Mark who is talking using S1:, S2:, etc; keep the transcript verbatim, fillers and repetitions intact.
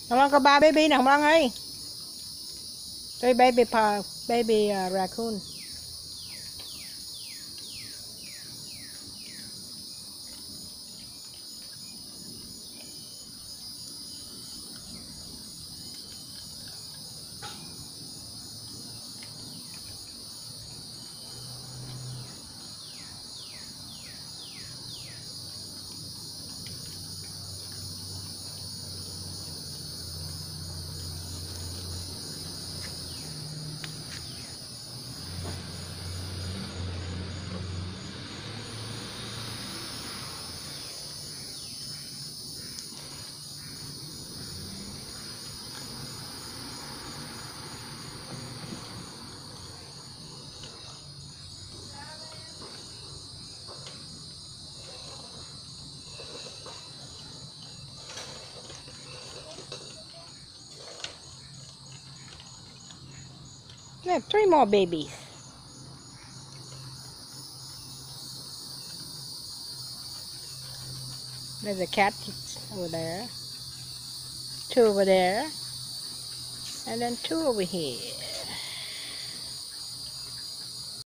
S1: Không ăn có ba baby nè, không ăn ấy. Three baby pa, baby uh, raccoon. We have three more babies. There's a cat over there, two over there, and then two over here.